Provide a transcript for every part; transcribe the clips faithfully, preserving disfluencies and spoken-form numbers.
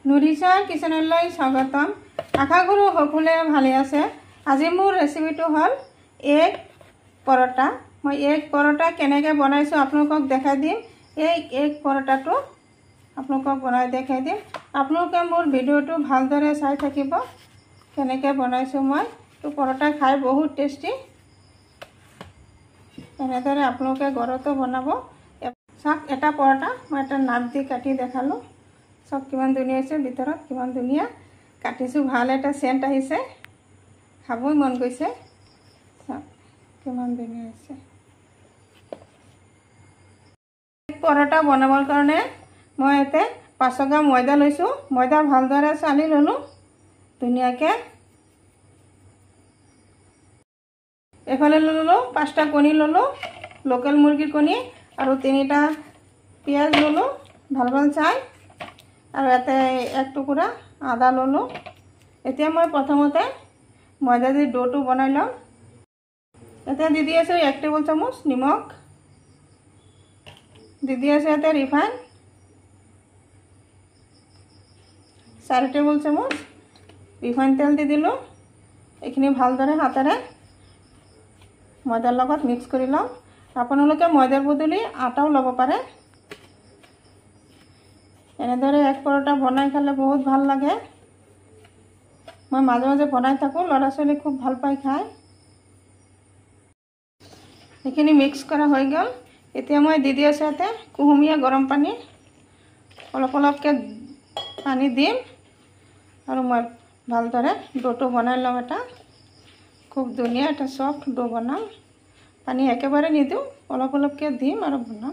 নুৰিছা কিচেনলৈ স্বাগতম। আশা কৰোঁ সকলোৱে ভালে আছে। আজি মোৰ ৰেচিপিটো হ'ল এগ পৰঠা। মই এগ পৰঠা কেনেকৈ বনাইছোঁ আপোনালোকক দেখাই দিম। এই এগ পৰঠাটো আপোনালোকক বনাই দেখাই দিম। আপোনালোকে মোৰ ভিডিঅ'টো ভালদৰে চাই থাকিব। কেনেকৈ বনাইছোঁ মই। তো পৰঠা খাই বহুত টেষ্টি। এনেদৰে আপোনালোকে ঘৰতো বনাব। চাওক, এটা পৰঠা মই এটা নাপ দি কাটি দেখালোঁ। সব কিমান ধুনীয়া হৈছে, ভিতৰত কিমান ধুনীয়া কাটিছোঁ। ভাল এটা চেণ্ট আহিছে, খাবই মন গৈছে। চাওক কিমান ধুনীয়া হৈছে। পৰঠা বনাবৰ কাৰণে মই ইয়াতে পাঁচশ গ্ৰাম ময়দা লৈছোঁ। ময়দা ভালদৰে চালি ল'লোঁ ধুনীয়াকৈ। এফালে ল'লোঁ পাঁচটা কণী ল'লোঁ, লোকেল মুৰ্গীৰ কণী, আৰু তিনিটা পিঁয়াজ ল'লোঁ ভাল ভাল চাই, আৰু ইয়াতে এক টুকুৰা আদা ল'লোঁ। এতিয়া মই প্ৰথমতে ময়দা দি ডোটো বনাই ল'ম। এতিয়া দি দি আছোঁ এক টেবুল চামুচ নিমখ, দি দি আছোঁ ইয়াতে ৰিফাইন চাৰি টেবুল চামুচ ৰিফাইন তেল দি দিলোঁ। এইখিনি ভালদৰে হাতেৰে ময়দাৰ লগত মিক্স কৰি লওঁ। আপোনালোকে ময়দাৰ বদলি আটাও ল'ব পাৰে। এনেদৰে এক পৰঠা বনাই খালে বহুত ভাল লাগে। মই মাজে মাজে বনাই থাকোঁ, ল'ৰা ছোৱালী খুব ভাল পায় খায়। এইখিনি মিক্স কৰা হৈ গ'ল। এতিয়া মই দি দি আছোঁ ইয়াতে কুহুমীয়া গৰম পানী, অলপ অলপকৈ পানী দিম, আৰু মই ভালদৰে ডোটো বনাই লওঁ। এটা খুব ধুনীয়া এটা চফ্ট ডো বনাম। পানী একেবাৰে নিদিওঁ, অলপ অলপকৈ দিম আৰু বনাম।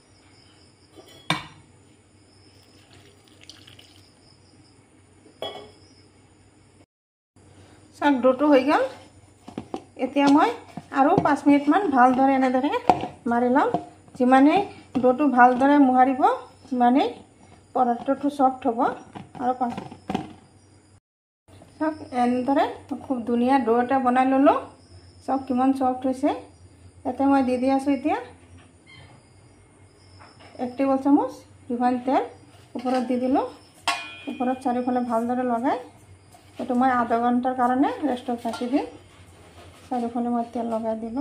চাওক ডোটো হৈ গ'ল। এতিয়া মই আৰু পাঁচ মিনিটমান ভালদৰে এনেদৰে মাৰি ল'ম। যিমানেই ডোটো ভালদৰে মোহাৰিব সিমানেই পৰঠাটো চফ্ট হ'ব। আৰু পাঁচ চাওক এনেদৰে খুব ধুনীয়া ডো এটা বনাই ল'লোঁ। চাওক কিমান চফ্ট হৈছে। ইয়াতে মই দি দি আছোঁ এতিয়া এক টেবুল চামুচ ৰিফাইন তেল ওপৰত দি দিলোঁ। ওপৰত চাৰিওফালে ভালদৰে লগাই এইটো মই আধা ঘণ্টাৰ কাৰণে ৰেষ্টত ৰাখি দিম। চাৰিওফালে মই তেল লগাই দিলোঁ।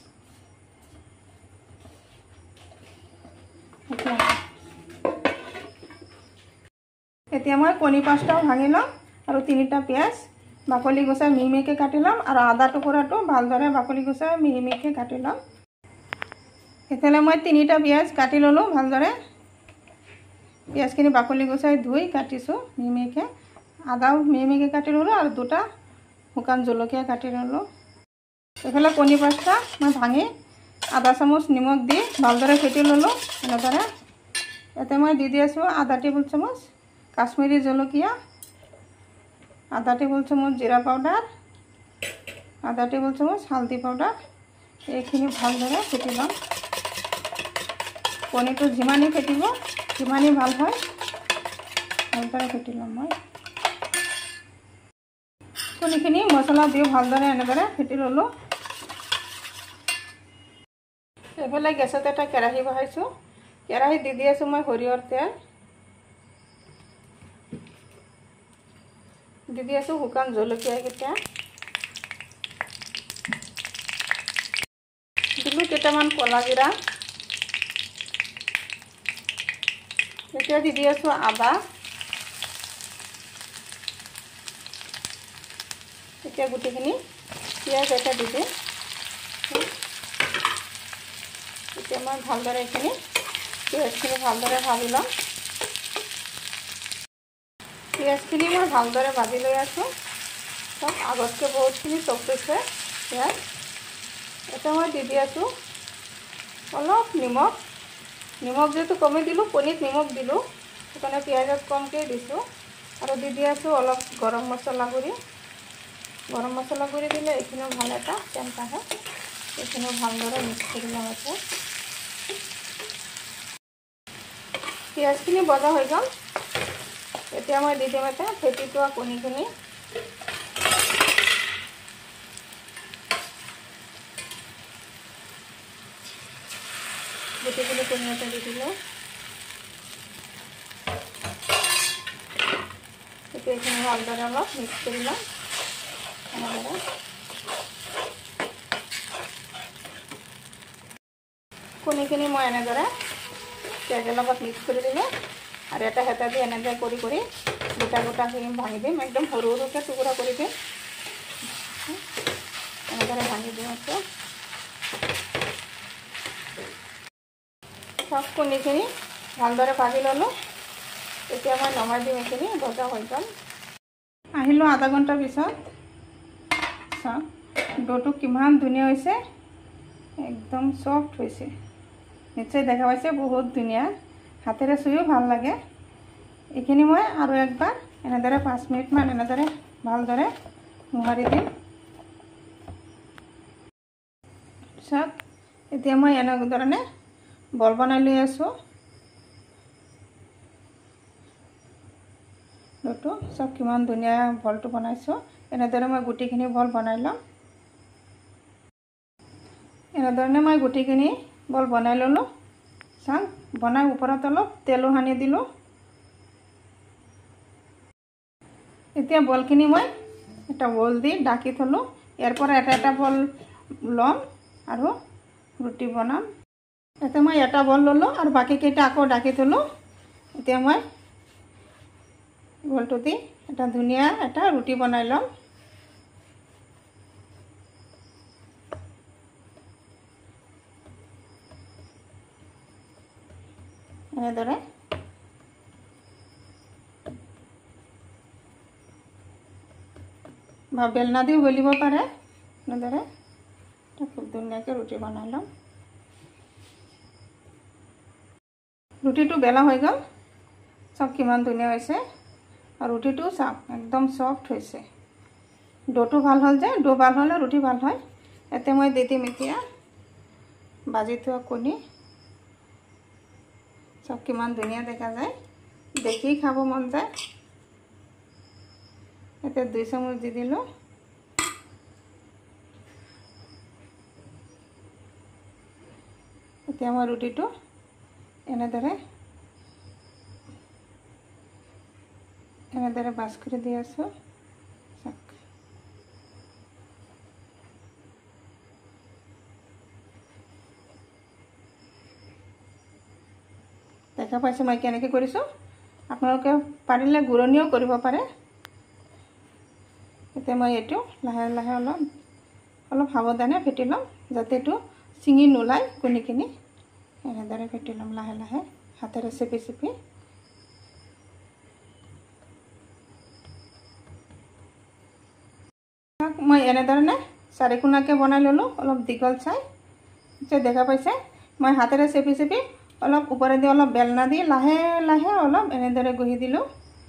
এতিয়া মই কণী পাঁচটাও ভাঙি ল'ম, আৰু তিনিটা পিঁয়াজ বাকলি গুচাই মিহি মিহিকৈ কাটি ল'ম, আৰু আদা টুকুৰাটো ভালদৰে বাকলি গুচাই মিহি মিহিকৈ কাটি ল'ম। এতিয়ালৈ মই তিনিটা পিঁয়াজ কাটি ল'লোঁ ভালদৰে। পিঁয়াজখিনি বাকলি গুচাই ধুই কাটিছোঁ মিহি মিহিকৈ। আদাও মিহি মিহিকৈ কাটি ল'লোঁ, আৰু দুটা শুকান জলকীয়া কাটি ল'লোঁ। এইফালে কণী পাঁচটা মই ভাঙি আধা চামুচ নিমখ দি ভালদৰে ফেটি ল'লোঁ। এনেদৰে ইয়াতে মই দি দি আছোঁ আধা টেবুল চামুচ কাশ্মীৰী জলকীয়া, আধা টেবুল চামুচ জিৰা পাউডাৰ, আধা টেবুল চামুচ হালধি পাউডাৰ। এইখিনি ভালদৰে ফেটি ল'ম। কণীটো যিমানেই ফেটিব সিমানেই ভাল হয়। ভালদৰে ফেটি ল'ম মই। কণীখিনি মছলা দিও ভালদৰে এনেদৰে ফেটি ল'লোঁ। এইফালে গেছত এটা কেৰাহী বহাইছোঁ। কেৰাহীত দি দি আছোঁ মই সৰিয়হৰ তেল, দি দি আছোঁ শুকান জলকীয়া কেইটা, দিলোঁ কেইটামান ক'লা জিৰা। এতিয়া দি দি আছোঁ আদা। এতিয়া গোটেইখিনি পিঁয়াজ এটা দি দিম। এতিয়া মই ভালদৰে এইখিনি পিঁয়াজখিনি ভালদৰে ভাজি ল'ম। পিঁয়াজখিনি মই ভালদৰে ভাজি লৈ আছোঁ। চব আগতকৈ বহুতখিনি চফ্ট হৈছে পিঁয়াজ। এতিয়া মই দি দি আছোঁ অলপ নিমখ। নিমখ যিহেতু কমি দিলোঁ, কণীত নিমখ দিলোঁ, সেইকাৰণে পিঁয়াজত কমকৈ দিছোঁ। আৰু দি দি আছোঁ অলপ গৰম মছলা গুড়ি। গৰম মছলা গুড়ি দিলে এইখিনিও ভাল এটা চেণ্ট আহে। এইখিনিও ভালদৰে মিক্স কৰি ল'ম। আছে পিঁয়াজখিনি ভজা হৈ গ'ল। এতিয়া মই দি দিম এটা ফেটি থোৱা কণীখিনি। গোটেইখিনি কণী এটা দি দিলোঁ। ভালদৰে অলপ মিক্স কৰি ল'ম। এনেদৰে কণীখিনি মই এনেদৰে পিঁয়াজৰ লগত মিক্স কৰি দিলোঁ আৰু এটা হেতা দি এনেদৰে কৰি কৰি গোটা গোটাখিনি ভাঙি দিম। একদম সৰু সৰুকৈ টুকুৰা কৰি দিম। এনেদৰে ভাঙি দিম। আছোঁ সব কণীখিনি ভালদৰে ভাজি ল'লোঁ। এতিয়া মই নমাই দিম। এইখিনি ভজা হৈ গ'ল। আহিলোঁ আধা ঘণ্টাৰ পিছত। চাওক ডোটো কিমান ধুনীয়া হৈছে, একদম সফ্ট হৈছে। নিশ্চয় দেখা পাইছে, বহুত ধুনীয়া, হাতেৰে চুইও ভাল লাগে। এইখিনি মই আৰু একবাৰ এনেদৰে পাঁচ মিনিটমান এনেদৰে ভালদৰে মোহাৰি দিম। চাওক এতিয়া মই এনেধৰণে বল বনাই লৈ আছোঁ। ডোটো চব কিমান ধুনীয়া বলটো বনাইছোঁ। এনেদৰে মই গুটিখিনি বল বনাই ল'ম। এনেধৰণে মই গুটিখিনি বল বনাই ল'লোঁ। চাওক বনাই ওপৰত অলপ তেলো সানি দিলোঁ। এতিয়া বলখিনি মই এটা বল দি ঢাকি থলোঁ। ইয়াৰ পৰা এটা এটা বল ল'ম আৰু ৰুটি বনাম। এতিয়া মই এটা বল ল'লোঁ আৰু বাকীকেইটা আকৌ ঢাকি থলোঁ। এতিয়া মই বলটো দি এটা ধুনীয়া এটা ৰুটি বনাই ল'ম। এনেদৰে বা বেলনা দিও বেলিব পাৰে। এনেদৰে খুব ধুনীয়াকৈ ৰুটি বনাই ল'ম। ৰুটিটো বেলা হৈ গ'ল। চব কিমান ধুনীয়া হৈছে আৰু ৰুটিটো চাওক একদম সফ্ট হৈছে। ডোটো ভাল হ'ল যে, ডো ভাল হ'লে ৰুটি ভাল হয়। ইয়াতে মই দি দিম এতিয়া ভাজি থোৱা কণী। চব কিমান ধুনীয়া দেখা যায়, দেখি খাব মন যায়। এতিয়া দুই চামুচ দি দিলোঁ। এতিয়া মই ৰুটিটো এনেদৰে এনেদৰে বাছ কৰি দি আছোঁ। দেখা পাইছে মই কেনেকৈ কৰিছোঁ। আপোনালোকে পাৰিলে গুৰণিও কৰিব পাৰে। এতিয়া মই এইটো লাহে লাহে অলপ অলপ সাৱধানে ফেটি ল'ম, যাতে এইটো ছিঙি নোলায় কণীখিনি। এনেদৰে ফেটি ল'ম লাহে লাহে হাতেৰে চেপি চেপি। মই এনেধৰণে চাৰিকোণাকৈ বনাই ল'লোঁ, অলপ দীঘল চাই। যে দেখা পাইছে মই হাতেৰে চেপি চেপি অলপ ওপৰেদি অলপ বেলনা দি লাহে লাহে অলপ এনেদৰে গঢ়ি দিলোঁ।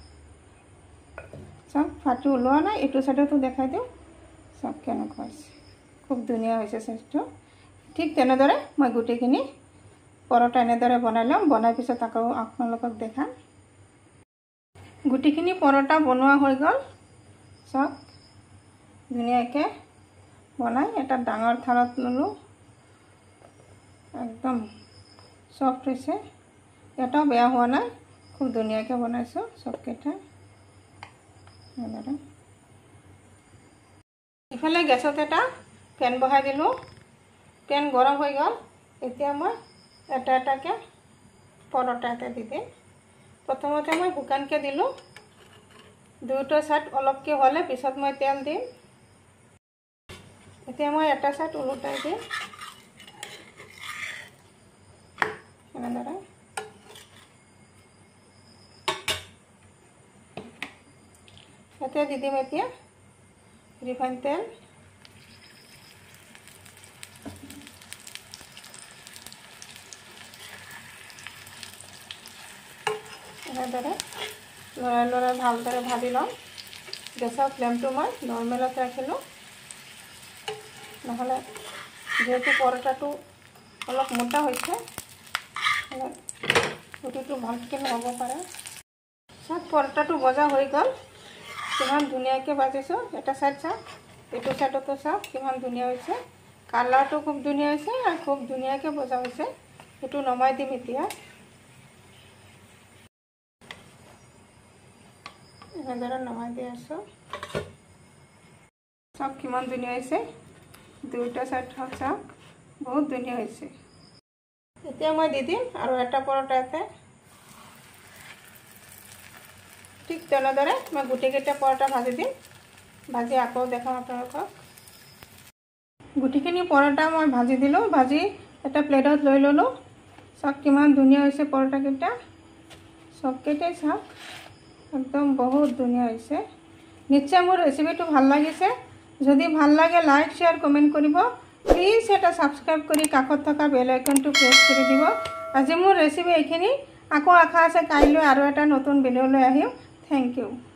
চব ফাটি ওলোৱা নাই। এইটো চাইডতো দেখাই দিওঁ। চব কেনেকুৱা হৈছে, খুব ধুনীয়া হৈছে চাইজটো। ঠিক তেনেদৰে মই গোটেইখিনি পৰঠা এনেদৰে বনাই ল'ম। বনাই পিছত আকৌ আপোনালোকক দেখাম। গোটেইখিনি পৰঠা বনোৱা হৈ গ'ল। চব ধুনীয়াকৈ বনাই এটা ডাঙৰ থালত ল'লোঁ। একদম সফ্ট হৈছে, এটাও বেয়া হোৱা নাই। খুব ধুনীয়াকৈ বনাইছোঁ চবকেইটা। ইফালে গেছত এটা পেন বহাই দিলোঁ। পেন গৰম হৈ গ'ল। এতিয়া মই এটা এটাকৈ পৰঠা এটা দি দিম। প্ৰথমতে মই শুকানকৈ দিলোঁ। দুয়োটা চাইড অলপকৈ হ'লে পিছত মই তেল দিম। এতিয়া মই এটা চাইড ওলোটাই দিম। এনেদৰে এতিয়া দি দিম এতিয়া ৰিফাইন তেল। এনেদৰে লৰাই লৰাই ভালদৰে ভাজি ল'ম। গেছৰ ফ্লেমটো মই নৰ্মেলত ৰাখিলোঁ, নহ'লে যিহেতু পৰঠাটো অলপ মোটা হৈছে, ৰুটিটো ভালকৈ নহ'ব পাৰে। চাওক পৰঠাটো ভজা হৈ গ'ল। কিমান ধুনীয়াকৈ ভাজিছোঁ। এটা চাইড চাওক, এইটো চাইডতো চাওক কিমান ধুনীয়া হৈছে। কালাৰটো খুব ধুনীয়া হৈছে আৰু খুব ধুনীয়াকৈ ভজা হৈছে। সেইটো নমাই দিম এতিয়া। এনেদৰে নমাই দি আছোঁ। চাওক কিমান ধুনীয়া হৈছে, দুইটা চাইড চাওক বহুত ধুনীয়া হৈছে। এতিয়া মই দি দিম আৰু এটা পৰঠা ইয়াতে। ঠিক তেনেদৰে মই গোটেইকেইটা পৰঠা ভাজি দিম, ভাজি আকৌ দেখাম আপোনালোকক। গোটেইখিনি পৰঠা মই ভাজি দিলোঁ, ভাজি এটা প্লেটত লৈ ল'লোঁ। চাওক কিমান ধুনীয়া হৈছে পৰঠাকেইটা, চবকেইটাই চাওক একদম বহুত ধুনীয়া হৈছে। নিশ্চয় মোৰ ৰেচিপিটো ভাল লাগিছে। যদি ভাল লাগে লাইক শ্বেয়াৰ কমেণ্ট কৰিব। প্লিজ এটা ছাবস্ক্ৰাইব কৰি কাষত থকা বেল আইকনটো প্ৰেছ কৰি দিব। আজি মোৰ ৰেচিপি এইখিনি। আকৌ আশা আছে কাইলৈ আৰু এটা নতুন ভিডিঅ' লৈ আহিম। Thank U.